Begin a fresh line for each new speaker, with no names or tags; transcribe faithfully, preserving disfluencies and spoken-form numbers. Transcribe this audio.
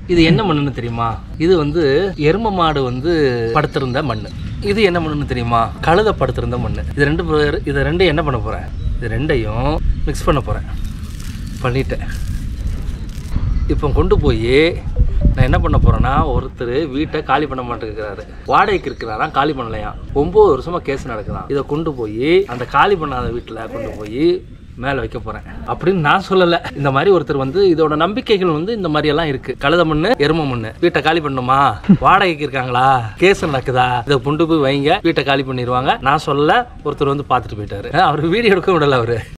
இது என்ன மண்ணுன்னு தெரியுமா? இது வந்து எரும மாடு வந்து படுத்திருந்த மண்ணு. இது என்ன மண்ணுன்னு தெரியுமா? கழுத படுத்திருந்த மண்ணு. இது ரெண்டு இது ரெண்டும் என்ன பண்ண போறேன்? இது ரெண்டையும் மிக்ஸ் பண்ண போறேன். பண்ணிட்டேன். இப்போ கொண்டு போய் நான் என்ன பண்ண போறேன்னா, ஒருத்தர் வீட்டை காலி பண்ண மாட்டேங்கிறாரு, வாடகைக்கு இருக்கிறாராம், காலி பண்ணலையா, ஒன்பது வருஷமா கேஸ் நடக்குதான். இதை கொண்டு போய் அந்த காலி பண்ணாத வீட்டில் கொண்டு போய் மேலே வைக்க போறேன் அப்படின்னு நான் சொல்லலை. இந்த மாதிரி ஒருத்தர் வந்து இதோட நம்பிக்கைகள் வந்து இந்த மாதிரி எல்லாம் இருக்கு. கழுத மண்ணு, எரும மண்ணு, வீட்டை காலி பண்ணுமா, வாடகைக்கு இருக்காங்களா, கேஸ் நடக்குதா, இதை கொண்டு போய் வைங்க, வீட்டை காலி பண்ணிடுவாங்க. நான் சொல்ல ஒருத்தர் வந்து பார்த்துட்டு போயிட்டாரு. அவர் வீடியோ எடுக்க விடல அவரு.